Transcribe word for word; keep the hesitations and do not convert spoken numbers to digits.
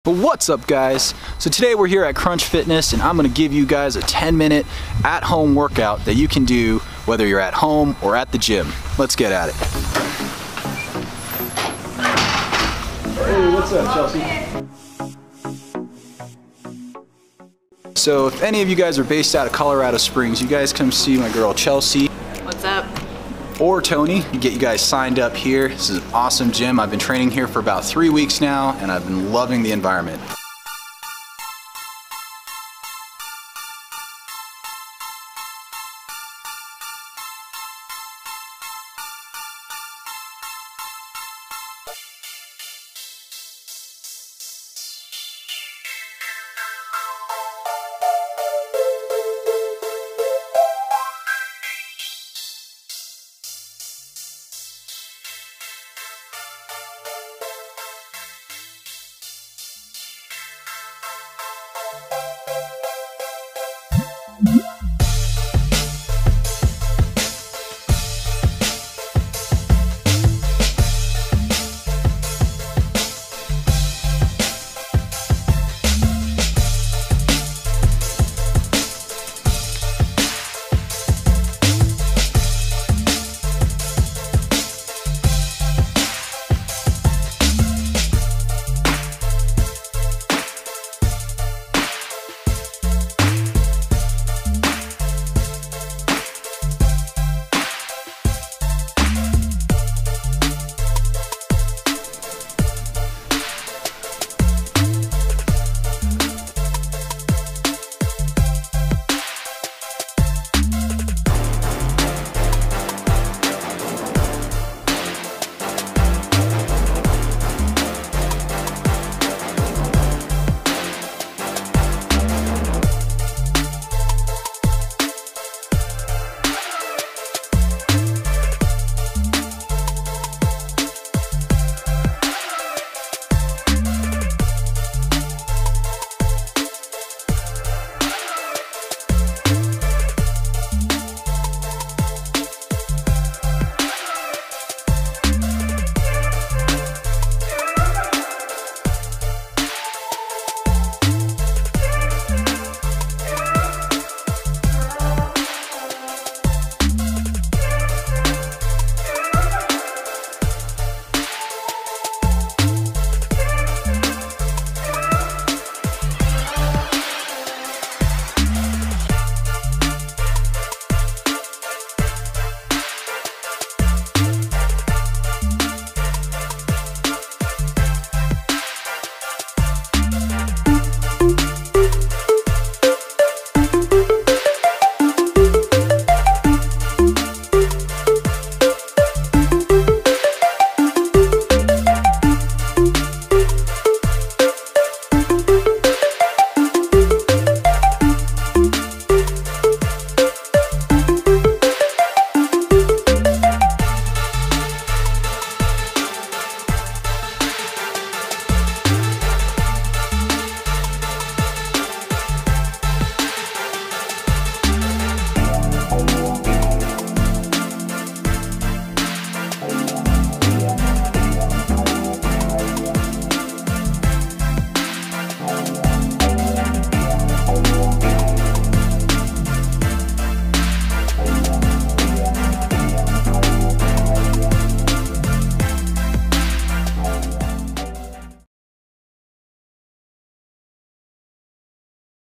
But what's up, guys? So today we're here at Crunch Fitness and I'm gonna give you guys a ten minute at-home workout that you can do whether you're at home or at the gym. Let's get at it. Hey, what's up, Chelsea? So if any of you guys are based out of Colorado Springs, you guys come see my girl Chelsea. What's up? Or Tony, get you guys signed up here. This is an awesome gym. I've been training here for about three weeks now and I've been loving the environment.